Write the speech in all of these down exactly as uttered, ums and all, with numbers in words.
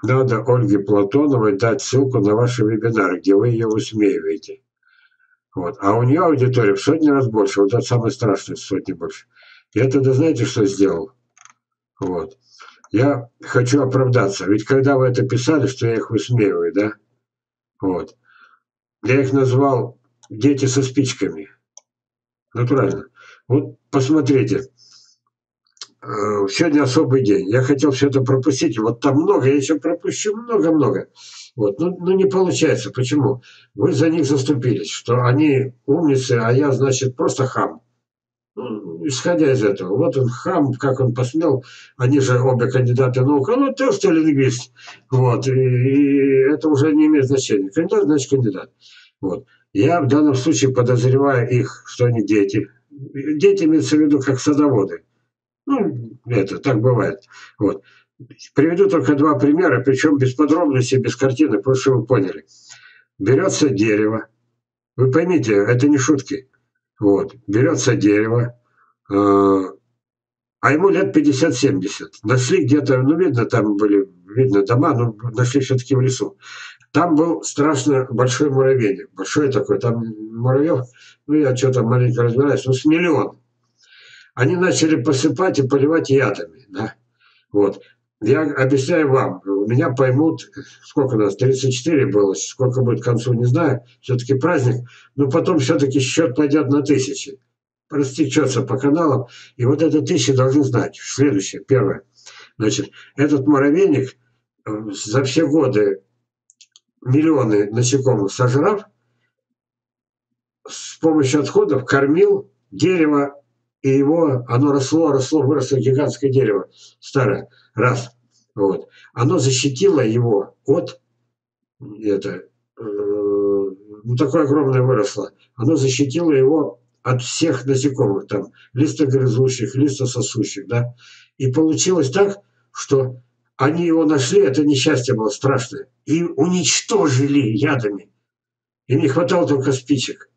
надо Ольге Платоновой дать ссылку на ваши вебинары, где вы ее высмеиваете. Вот. А у нее аудитория в сотни раз больше. Вот это самое страшное, в сотни больше. Я тогда знаете, что сделал? Вот. Я хочу оправдаться. Ведь когда вы это писали, что я их высмеиваю, да? Вот. Я их назвал «дети со спичками». Натурально. Вот посмотрите. Сегодня особый день. Я хотел все это пропустить. Вот там много, я еще пропущу много-много. Вот. Ну, ну, не получается. Почему? Вы за них заступились, что они умницы, а я, значит, просто хам. Ну, исходя из этого. Вот он хам, как он посмел. Они же обе кандидаты наук. Ну, ты что ли лингвист? Вот. И, и это уже не имеет значения. Кандидат, значит, кандидат. Вот. Я в данном случае подозреваю их, что они дети. Дети имеются в виду как садоводы. Ну, это так бывает. Вот. Приведу только два примера, причем без подробностей, без картины, просто чтобы вы поняли. Берется дерево. Вы поймите, это не шутки. Вот. Берется дерево, э, а ему лет пятьдесят-семьдесят. Нашли где-то, ну, видно, там были, видно, дома, но нашли все-таки в лесу. Там был страшно большой муравейник. Большой такой, там муравьев, ну, я что-то маленько разбираюсь, ну, с миллион. Они начали посыпать и поливать ядами, да. Вот. Я объясняю вам, меня поймут, сколько у нас, тридцать четыре было, сколько будет к концу, не знаю, все-таки праздник, но потом все-таки счет пойдет на тысячи. Растечется по каналам, и вот это тысячи должны знать. Следующее, первое. Значит, этот муравейник за все годы миллионы насекомых сожрав, с помощью отходов кормил дерево, и его, оно росло, росло, выросло гигантское дерево старое, раз. Вот. Оно защитило его от, это, э, ну такое огромное выросло, оно защитило его от всех насекомых, там, листогрызущих, листососущих, да. И получилось так, что они его нашли, это несчастье было страшное, и уничтожили ядами. Им не хватало только спичек.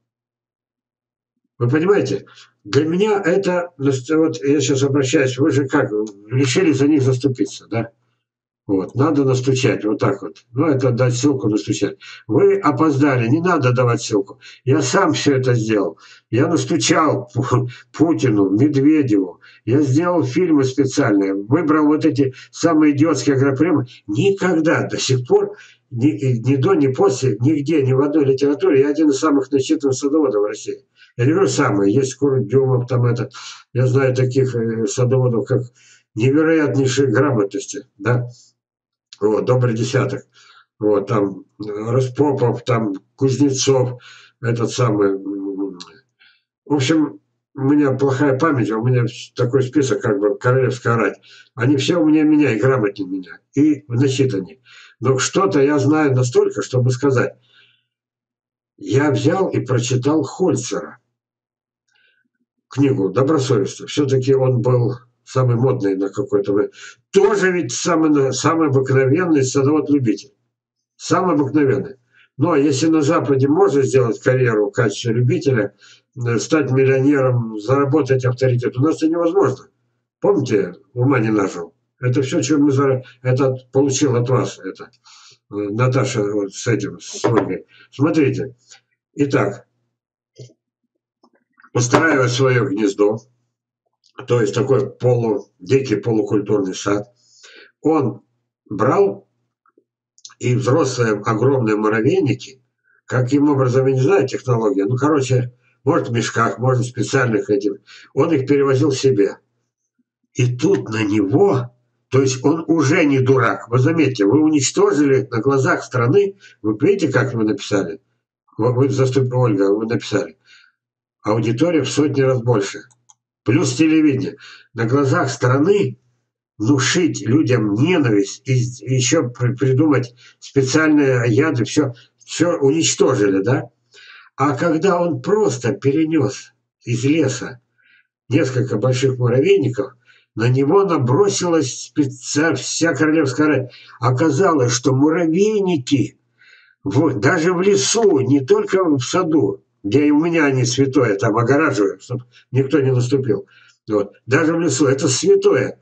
Вы понимаете? Для меня это, вот я сейчас обращаюсь, вы же как, решили за них заступиться, да? Вот, надо настучать, вот так вот. Ну, это дать ссылку, настучать. Вы опоздали, не надо давать ссылку. Я сам все это сделал. Я настучал Путину, Медведеву. Я сделал фильмы специальные, выбрал вот эти самые идиотские агропремии. Никогда до сих пор, ни, ни до, ни после, нигде, ни в одной литературе я один из самых начитанных садоводов в России. Я не говорю самые, есть Курдюмов, там это, я знаю таких садоводов, как невероятнейшей грамотности, да. Вот, добрый десяток. Вот, там Распопов, там Кузнецов, этот самый. В общем, у меня плохая память, у меня такой список, как бы, королевская рать. Они все умнее меня и грамотнее меня, и начитаннее. Но что-то я знаю настолько, чтобы сказать. Я взял и прочитал Хольцера. Книгу добросовестно. Все-таки он был самый модный на какой-то... Тоже ведь самый, самый обыкновенный садовод-любитель. Самый обыкновенный. Ну, а если на Западе можно сделать карьеру в качестве любителя, стать миллионером, заработать авторитет, у нас это невозможно. Помните, ума не нажил? Это все, что мы за... это получил от вас, это Наташа вот с этим, с Ольгой. Смотрите. Итак, устраивая свое гнездо, то есть такой полу, дикий полукультурный сад, он брал и взрослые огромные муравейники, каким образом, я не знаю технологию, ну, короче, может в мешках, может в специальных этих, он их перевозил себе. И тут на него, то есть он уже не дурак, вы заметьте, вы уничтожили на глазах страны, вы видите, как вы написали? Вы, заступ... Ольга, вы написали. Аудитория в сотни раз больше. Плюс телевидение. На глазах страны внушить людям ненависть и еще придумать специальные яды, все, все уничтожили, да? А когда он просто перенес из леса несколько больших муравейников, на него набросилась специ... вся королевская рать. Оказалось, что муравейники в... даже в лесу, не только в саду, где у меня они святое, там огораживаю, чтобы никто не наступил. Вот. Даже в лесу это святое.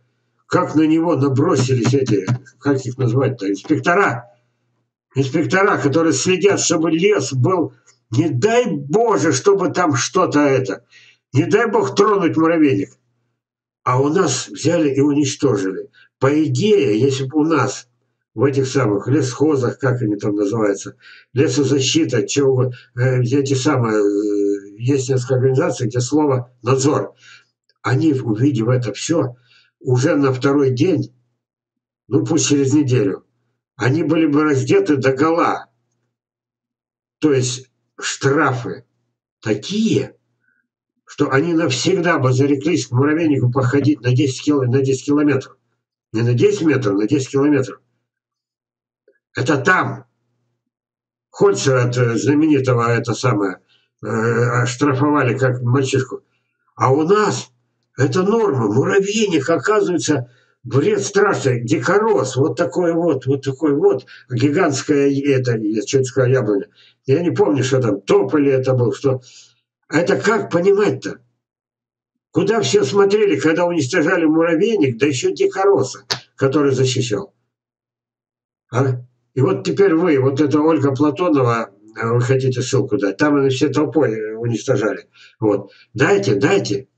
как на него набросились эти, как их назвать-то, инспектора. Инспектора, которые следят, чтобы лес был, не дай Боже, чтобы там что-то это, не дай Бог тронуть муравейник. А у нас взяли и уничтожили. По идее, если бы у нас в этих самых лесхозах, как они там называются, лесозащита, чего, э, эти самые, э, есть несколько организаций, где слово «надзор». Они, увидев это все, уже на второй день, ну пусть через неделю, они были бы раздеты догола. То есть штрафы такие, что они навсегда бы зареклись к муравейнику походить на десять, кил... на десять километров. Не на десять метров, на десять километров. Это там. Хольцера от знаменитого это самое э, штрафовали как мальчишку. А у нас это норма. Муравейник, оказывается, бред страшный. Дикорос. Вот такой вот, вот такой вот. Гигантская, это, я что-то сказал, яблоня. Я не помню, что там, тополь это был, что... Это как понимать-то? Куда все смотрели, когда уничтожали муравейник, да еще дикороса, который защищал? А? И вот теперь вы, вот это Ольга Платонова, вы хотите ссылку дать, там они все толпой уничтожали. Вот. Дайте, дайте.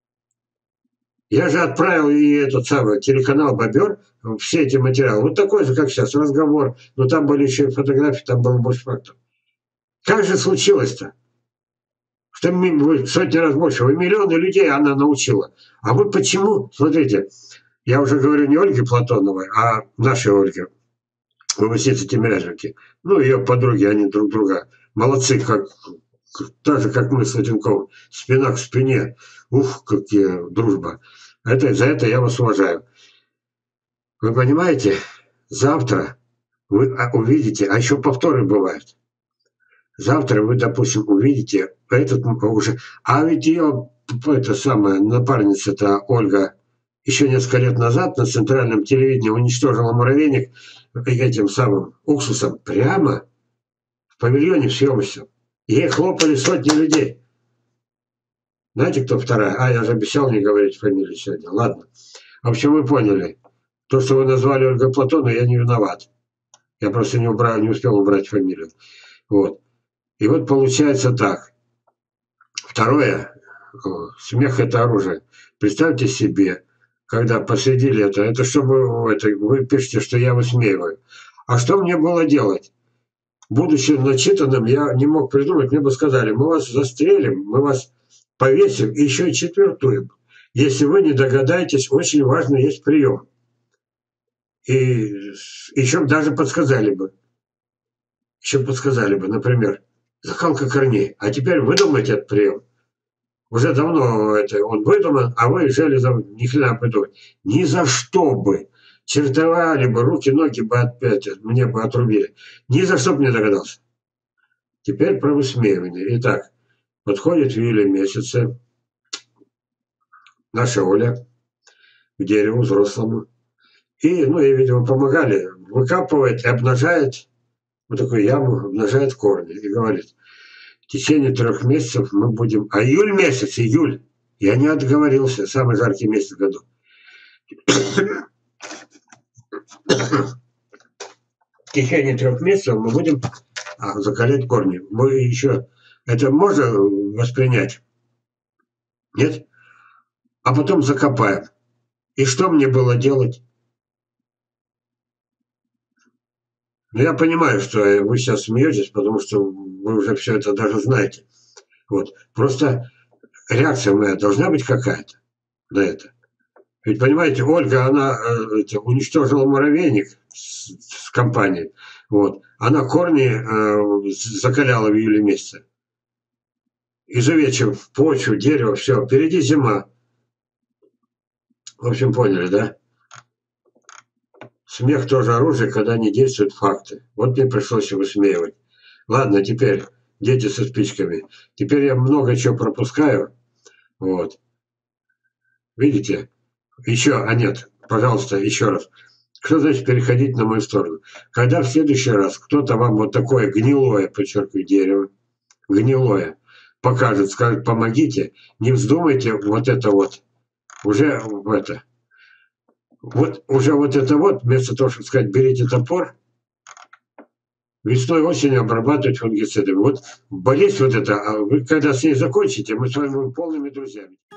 Я же отправил и этот самый телеканал «Бобер», все эти материалы. Вот такой же, как сейчас, разговор. Но там были еще и фотографии, там было больше фактов. Как же случилось-то? Что вы сотни раз больше. Вы миллионы людей она научила. А вы почему? Смотрите, я уже говорю не Ольге Платоновой, а нашей Ольге. Выпускницы Тимирязевки. Ну, ее подруги, они друг друга. Молодцы, как, так же, как мы с Латинковым. Спина к спине. Ух, какие дружба. Это, за это я вас уважаю. Вы понимаете, завтра вы увидите, а еще повторы бывают. Завтра вы, допустим, увидите этот уже... А ведь ее, это самая напарница-то Ольга, еще несколько лет назад на центральном телевидении уничтожила муравейник этим самым уксусом прямо в павильоне в съемочном. Ей хлопали сотни людей. Знаете, кто вторая? А, я же обещал не говорить фамилию сегодня. Ладно. В общем, вы поняли. То, что вы назвали Ольгой Платоновой, я не виноват. Я просто не, убрал, не успел убрать фамилию. Вот. И вот получается так. Второе. Смех – это оружие. Представьте себе, когда посадили это, это чтобы это, вы пишете, что я высмеиваю. А что мне было делать? Будучи начитанным, я не мог придумать, мне бы сказали, мы вас застрелим, мы вас повесим и еще и четвертуем. Если вы не догадаетесь, очень важный есть прием. И еще даже подсказали бы. Еще подсказали бы, например, закалка корней. А теперь выдумайте этот прием. Уже давно это он выдуман, а вы железом ни хрена придумать. Ни за что бы. Чертовали бы, руки, ноги бы опять мне бы отрубили. Ни за что бы не догадался. Теперь про высмеивание. Итак, подходит в июле месяце наша Оля к дереву взрослому. И, ну, ей, видимо, помогали. Выкапывает и обнажает вот такую яму, обнажает корни. И говорит, в течение трех месяцев мы будем... А июль месяц, июль. Я не отговорился. Самый жаркий месяц в году. В течение трех месяцев мы будем а, закалять корни. Мы еще... Это можно воспринять? Нет? А потом закопаем. И что мне было делать? Ну, я понимаю, что вы сейчас смеетесь, потому что вы уже все это даже знаете. Вот. Просто реакция моя должна быть какая-то на это. Ведь, понимаете, Ольга, она э, это, уничтожила муравейник с, с компанией. Вот. Она корни э, закаляла в июле месяце. Изувечив почву, дерево, все. Впереди зима. В общем, поняли, да? Смех тоже оружие, когда не действуют факты. Вот мне пришлось его высмеивать. Ладно, теперь дети со спичками. Теперь я много чего пропускаю. Вот. Видите? Еще, а нет, пожалуйста, еще раз. Что значит переходить на мою сторону? Когда в следующий раз кто-то вам вот такое гнилое, подчеркиваю, дерево, гнилое, покажет, скажет, помогите, не вздумайте вот это вот, уже в это, Вот уже вот это вот, вместо того, чтобы сказать, берите топор, весной, осенью обрабатывать фунгицидами. Вот болезнь вот эта, а вы когда с ней закончите, мы с вами будем полными друзьями.